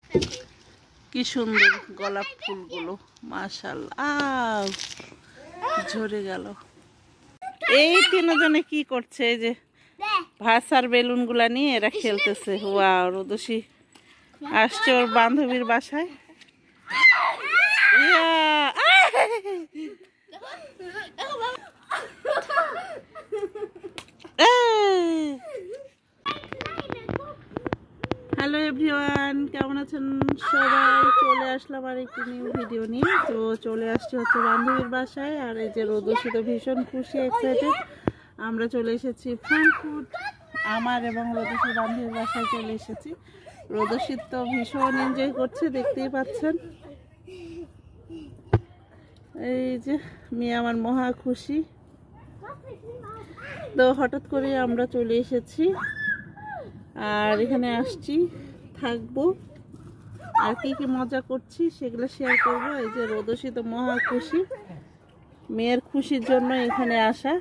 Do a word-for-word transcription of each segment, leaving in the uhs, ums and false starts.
কি সুন্দর গোলাপ ফুলগুলো, মাশাআল্লাহ ঝরে গেল। এই তিনজনে কি করছে? এই যে ভাষার বেলুন গুলা নিয়ে এরা খেলতেছে। ওয়াও, রোদসী আসছে ওর বান্ধবীর বাসায়। হ্যালো এভরিওয়ান, কেমন আছেন সবাই? চলে আসলাম আর একটি নিউ ভিডিও নিয়ে। তো চলে আসছি হচ্ছে বান্ধবীর বাসায়। আর এই যে রোদসী তো ভীষণ খুশি, এক্সাইটেড। আমরা চলে এসেছি ফ্রাঙ্কফুর্ট, আমার এবং রোদসীর বান্ধবীর বাসায় চলে এসেছি। রোদসী তো ভীষণ এনজয় করছে, দেখতেই পাচ্ছেন। এই যে মেয়ে আমার মহা খুশি। তো হঠাৎ করে আমরা চলে এসেছি আর এখানে আসছি, থাকবো আর কি কি মজা করছি সেগুলো শেয়ার করবো। এই যে রোদসী তো মহা খুশি, মেয়ের খুশির জন্য এখানে আসা।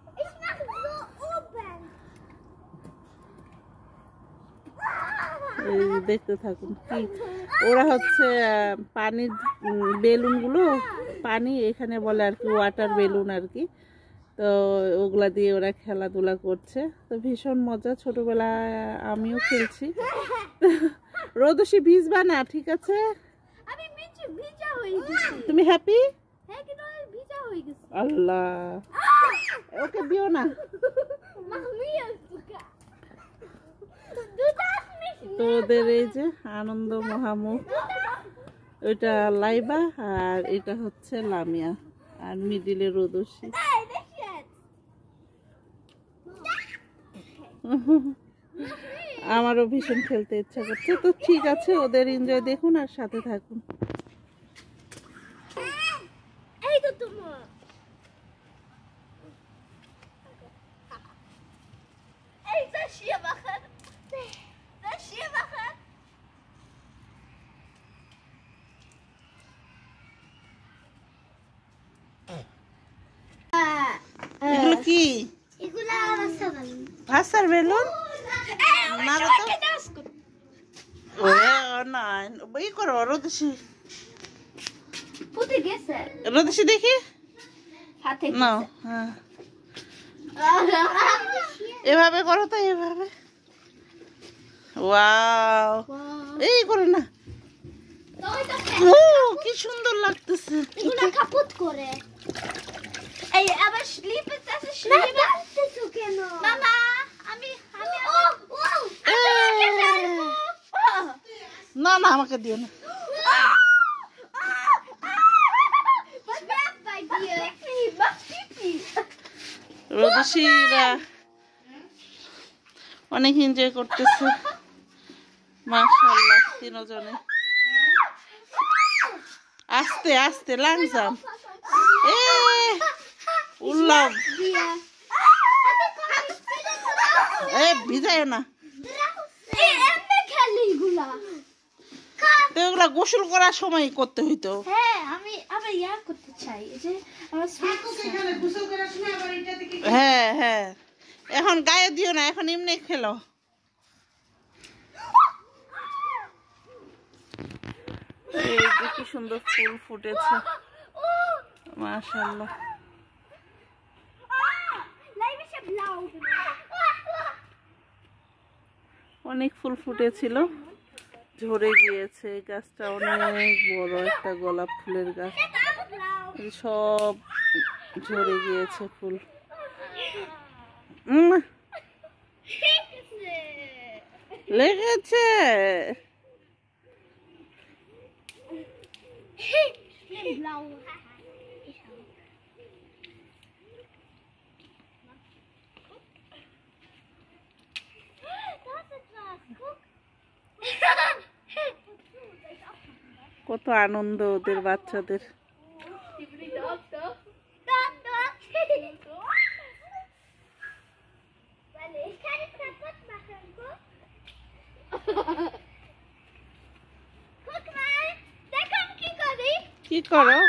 এই দেখতে থাকুন কি ওরা হচ্ছে পানির বেলুন গুলো, পানি এখানে বলে আর কি ওয়াটার বেলুন আর কি। তো ওগুলা দিয়ে ওরা খেলাধুলা করছে, তো ভীষণ মজা। ছোটবেলায় আমিও খেলছি। রোদসী ভিজবা না, ঠিক আছে? তুমি হ্যাপি? আল্লাহ, ওকে দিও না। তো ওদের এই যে আনন্দ মহামুখ, ওইটা লাইবা আর এটা হচ্ছে লামিয়া আর মিডিলে রোদসী। আমারও ভীষণ খেলতে ইচ্ছা করছে। তো ঠিক আছে, ওদের এনজয় দেখুন আর সাথে থাকুন। এগুলো কি? ভাষার বেলুন না ই করো রোদসী, রোদসী দেখি না। হ্যাঁ, এভাবে করো তো, এভাবে। ওয়াও, এই করো না। ও কি সুন্দর লাগতেছে। এগুলা কাপুত করে। এই আবার স্লিপ আছে, স্লিপ আছে তো কেন? মামা আমি আমি না না, আমাকে দিও না। রোদসীরা অনেক এনজয় করতেছে, মাশাআল্লাহ তিনজনে। আস্তে আস্তে লাংজাম, এ উল্লাভ। এ ভিজায় না, তো এগুলা গোসল করার সময় করতে হইতো। হ্যাঁ, আমি আবার ইয়া করতে চাই, যে আমার গোসল করার সময় আবার এটা থেকে। হ্যাঁ হ্যাঁ, এখন গায়ে দিও না, এখন এমনি খেলো। এই যে কি সুন্দর ফুল ফুটেছে, মাশাআল্লাহ। অনেক ফুল ফুটেছিল, ঝরে গিয়েছে। গাছটা অনেক বড় একটা গোলাপ ফুলের গাছ, সব ঝরে গিয়েছে ফুল। লেগেছে। কত আনন্দ ওদের বাচ্চাদের। কি করো?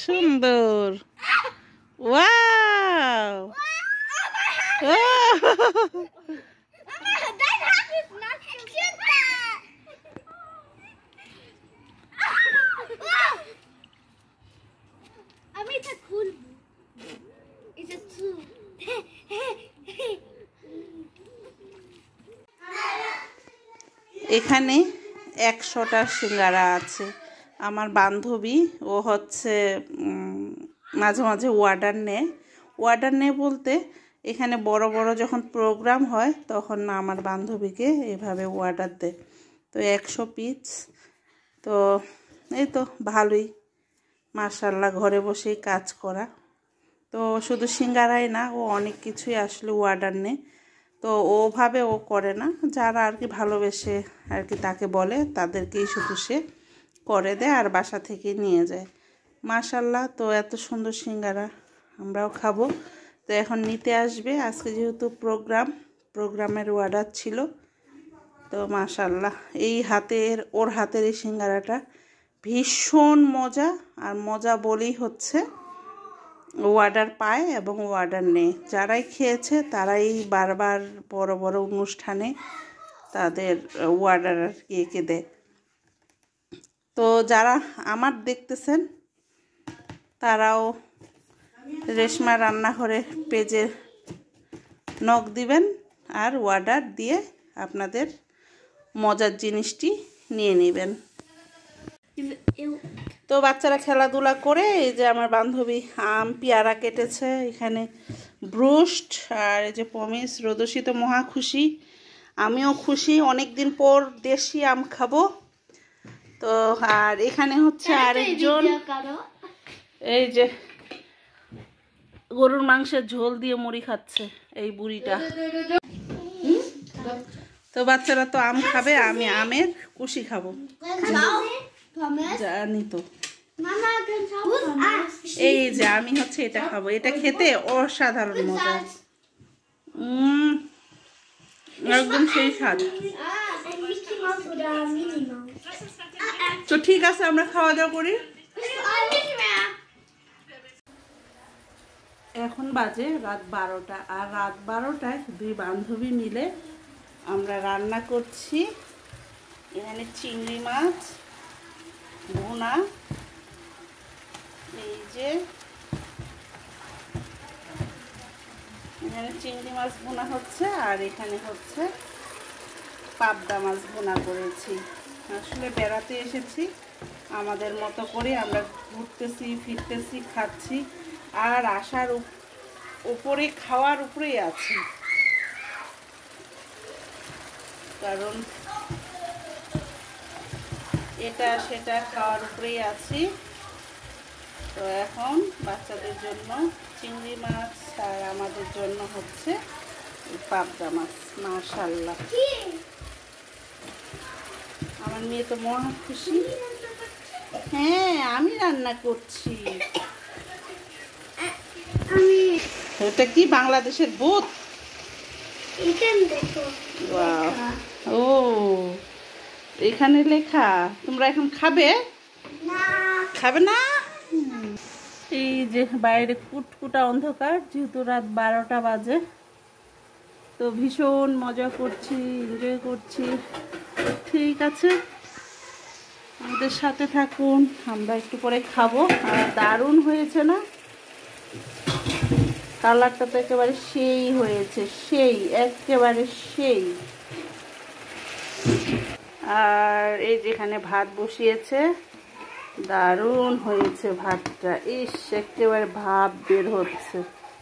সুন্দর। ওয়াও! আমি এটা খুলবো। এটা টু। এখানে একশোটা সিঙ্গারা আছে। আমার বান্ধবী ও হচ্ছে মাঝে মাঝে অর্ডার নেয়। অর্ডার নেয় বলতে এখানে বড় বড় যখন প্রোগ্রাম হয় তখন আমার বান্ধবীকে এভাবে অর্ডার দেয়। তো একশো পিস, তো এই তো ভালোই মাশাআল্লাহ, ঘরে বসেই কাজ করা। তো শুধু সিঙ্গারাই না, ও অনেক কিছুই আসলে অর্ডার নেয়। তো ওভাবে ও করে না, যারা আর কি ভালোবেসে আর কি তাকে বলে তাদেরকেই শুধু সে করে দেয় আর বাসা থেকে নিয়ে যায়। মাশাআল্লাহ, তো এত সুন্দর সিঙ্গারা আমরাও খাবো। তো এখন নিতে আসবে, আজকে যেহেতু প্রোগ্রাম প্রোগ্রামের অর্ডার ছিল। তো মাশাআল্লাহ, এই হাতের ওর হাতের এই সিঙ্গারাটা ভীষণ মজা। আর মজা বলেই হচ্ছে অর্ডার পায় এবং অর্ডার নেয়। যারাই খেয়েছে তারাই বারবার বড় বড় অনুষ্ঠানে তাদের অর্ডার আর কি এঁকে দেয়। তো যারা আমার দেখতেছেন তারাও রেশমা রান্নাঘরে পেজে নক দিবেন আর অর্ডার দিয়ে আপনাদের মজার জিনিসটি নিয়ে নেবেন। তো বাচ্চারা খেলাধুলা করে, এই যে আমার বান্ধবী আম পেয়ারা কেটেছে, এখানে ব্রুস্ট আর এই যে পমিস। রোদসী তো মহা খুশি, আমিও খুশি, অনেক দিন পর দেশি আম খাবো। তো আর এখানে হচ্ছে আরেকজন, এই যে গরুর মাংসের ঝোল দিয়ে মুড়ি খাচ্ছে এই বুড়িটা। তো বাচ্চারা তো আম খাবে, আমি আমের কুশি খাবো। জানি তো, এই যে আমি হচ্ছে এটা খাবো। এটা খেতে অসাধারণ মজা, উম একদম সেই স্বাদ। তো ঠিক আছে, আমরা খাওয়া দাওয়া করি। এখন বাজে রাত বারোটা, আর রাত বারোটায় দুই বান্ধবী মিলে আমরা রান্না করছি। এখানে চিংড়ি মাছ ভুনা, এই যে এখানে চিংড়ি মাছ ভুনা হচ্ছে, আর এখানে হচ্ছে পাবদা মাছ ভুনা করেছি। আসলে বেড়াতে এসেছি, আমাদের মতো করে আমরা ঘুরতেছি ফিরতেছি খাচ্ছি, আর আসার উপরে খাওয়ার উপরেই আছি, কারণ এটা সেটা খাওয়ার উপরেই আছি। তো এখন বাচ্চাদের জন্য চিংড়ি মাছ আর আমাদের জন্য হচ্ছে পাবদা মাছ। মাশাআল্লাহ, আমার মেয়ে তো মহা খুশি। হ্যাঁ, আমি রান্না করছি। ওটা কি বাংলাদেশের ভূত? ও, এখানে লেখা। তোমরা এখন খাবে? খাবে না? এই যে বাইরে কুটকুটা অন্ধকার, যেহেতু রাত বারোটা বাজে। তো ভীষণ মজা করছি, এনজয় করছি। ঠিক আছে, আমাদের সাথে থাকুন, আমরা একটু পরে খাবো। আর দারুণ হয়েছে না? কালারটা তো একেবারে সেই হয়েছে, সেই একেবারে সেই। আর এই যেখানে ভাত বসিয়েছে, দারুণ হয়েছে ভাতটা। ইস, একেবারে ভাব বের হচ্ছে।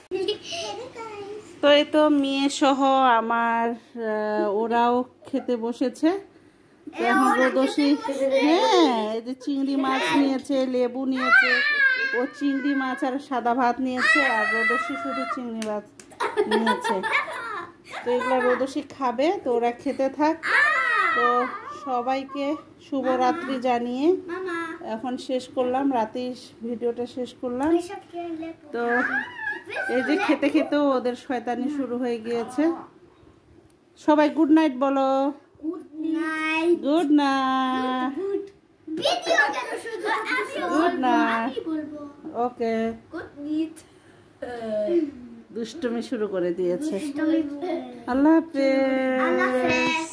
তো এই তো মেয়ে সহ আমার ওরাও খেতে বসেছে। এখন রোদসী, হ্যাঁ, এই যে চিংড়ি মাছ নিয়েছে, লেবু নিয়েছে। ও চিংড়ি মাছ আর সাদা ভাত নিয়েছে, আর রোদসী শুধু চিংড়ি মাছ নিয়েছে। তো এগুলো রোদসী খাবে, তো ওরা খেতে থাক। তো সবাইকে শুভরাত্রি জানিয়ে এখন শেষ করলাম, রাতেই ভিডিওটা শেষ করলাম। তো এই যে খেতে খেতেও ওদের শয়তানি শুরু হয়ে গিয়েছে। সবাই গুড নাইট বলো। Good night. ভিডিও কেন শুধু গুড নাইট। আমি বলবো ওকে, গুড নিট দুষ্টুমি শুরু করে দিয়েছে। তুমি আল্লাহ হাফেজ। আল্লাহ হাফেজ।